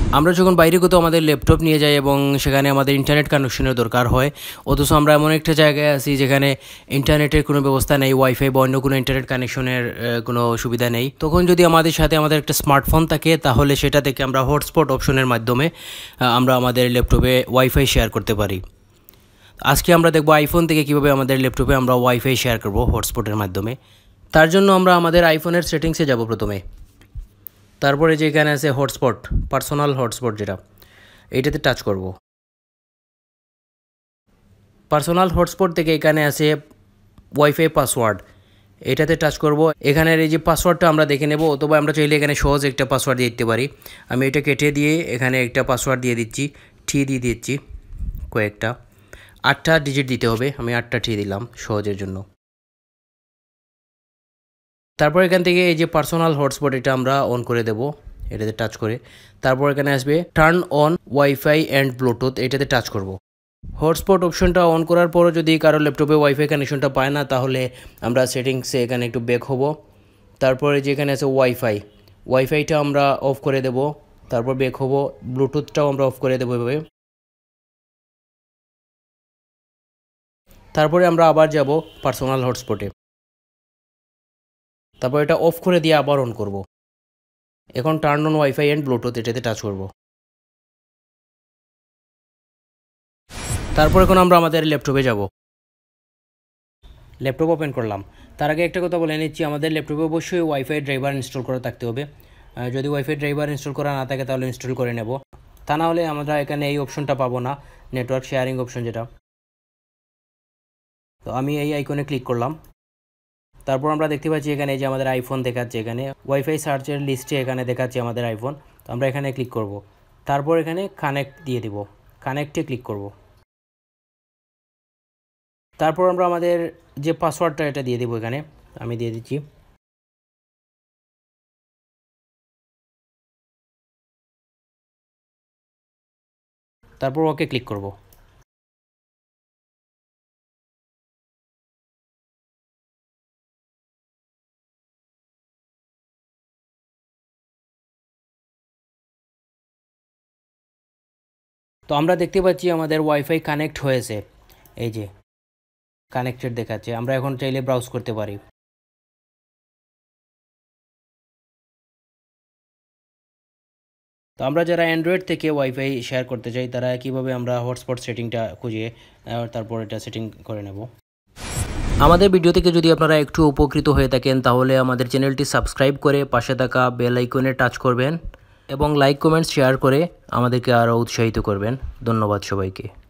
আমরা যখন বাইরে কোথাও আমাদের ল্যাপটপ নিয়ে যাই এবং সেখানে আমাদের ইন্টারনেট কানেকশনের দরকার হয়, অথচ আমরা এমন একটা জায়গায় আছি যেখানে ইন্টারনেটের কোনো ব্যবস্থা নেই, ওয়াইফাই বা অন্য কোনো ইন্টারনেট কানেকশনের কোনো সুবিধা নেই, তখন যদি আমাদের সাথে আমাদের একটা স্মার্টফোন থাকে তাহলে সেটা থেকে আমরা হটস্পট অপশনের মাধ্যমে আমরা আমাদের ল্যাপটপে ওয়াইফাই শেয়ার করতে পারি। আজকে আমরা দেখব আইফোন থেকে কীভাবে আমাদের ল্যাপটপে আমরা ওয়াইফাই শেয়ার করব হটস্পটের মাধ্যমে। তার জন্য আমরা আমাদের আইফোনের সেটিংসে যাব প্রথমে। তারপরে যে এখানে আছে হটস্পট, পার্সোনাল হটস্পট, যেটা এইটাতে টাচ করব। পার্সোনাল হটস্পট থেকে এখানে আছে ওয়াইফাই পাসওয়ার্ড, এটাতে টাচ করব। এখানের এই যে পাসওয়ার্ডটা আমরা দেখে নেব, অথবা আমরা চাইলে এখানে সহজ একটা পাসওয়ার্ড দিয়ে দিতে পারি। আমি এটা কেটে দিয়ে এখানে একটা পাসওয়ার্ড দিয়ে দিচ্ছি, দিয়ে দিচ্ছি কয়েকটা, 8টা ডিজিট দিতে হবে। আমি 8টা দিলাম সহজের জন্য। তারপর এখান থেকে এই যে পার্সোনাল হটস্পট, এটা আমরা অন করে দেব এটাতে টাচ করে। তারপর এখানে আসবে turn on wifi and bluetooth, এটাতে টাচ করব। হটস্পট অপশনটা অন করার পরও যদি কারো ল্যাপটপে ওয়াইফাই কানেকশনটা পায় না, তাহলে আমরা সেটিংসে এখানে একটু ব্যাক হব। তারপরে যেখানে আছে ওয়াইফাইটা আমরা অফ করে দেব। তারপর ব্যাক হব, ব্লুটুথটাও আমরা অফ করে দেবো এভাবে। তারপরে আমরা আবার যাব পার্সোনাল হটস্পটে। তারপর এটা অফ করে দিয়ে আবার অন করব। এখন turn on wifi and bluetooth, এটাতে টাচ করব। তারপর এখন আমরা আমাদের ল্যাপটপে যাব। ল্যাপটপ ওপেন করলাম। তার আগে একটা কথা বলে নিচ্ছি, আমাদের ল্যাপটপে অবশ্যই ওয়াইফাই ড্রাইভার ইনস্টল করা থাকতে হবে। যদি ওয়াইফাই ড্রাইভার ইনস্টল করা না থাকে তাহলে ইনস্টল করে নেব, তা না হলে আমরা এখানে এই অপশনটা পাবো না, নেটওয়ার্ক শেয়ারিং অপশন যেটা। তো আমি এই আইকনে ক্লিক করলাম। তারপর আমরা দেখতে পাচ্ছি এখানে যে আমাদের আইফোন দেখাচ্ছে, এখানে ওয়াইফাই সার্চের লিস্টে এখানে দেখাচ্ছে আমাদের আইফোন। তো আমরা এখানে ক্লিক করব। তারপর এখানে কানেক্ট দিয়ে দিব, কানেক্টে ক্লিক করব। তারপর আমরা আমাদের যে পাসওয়ার্ডটা এটা দিয়ে দেবো, এখানে আমি দিয়ে দিচ্ছি। তারপর ওকে ক্লিক করব। তো আমরা দেখতে পাচ্ছি আমাদের ওয়াইফাই কানেক্ট হয়েছে, এই যে কানেক্টেড দেখাচ্ছে। আমরা এখন চাইলে ব্রাউজ করতে পারি। তো আমরা যারা অ্যান্ড্রয়েড থেকে ওয়াইফাই শেয়ার করতে চাই, তারা কিভাবে আমরা হটস্পট সেটিংটা খুঁজে তারপর এটা সেটিং করে নেব। আমাদের ভিডিও থেকে যদি আপনারা একটু উপকৃত হয়ে থাকেন, তাহলে আমাদের চ্যানেলটি সাবস্ক্রাইব করে পাশে থাকা বেল আইকনে টাচ করবেন এবং লাইক কমেন্টস শেয়ার করে আমাদেরকে আরও উৎসাহিত করবেন। ধন্যবাদ সবাইকে।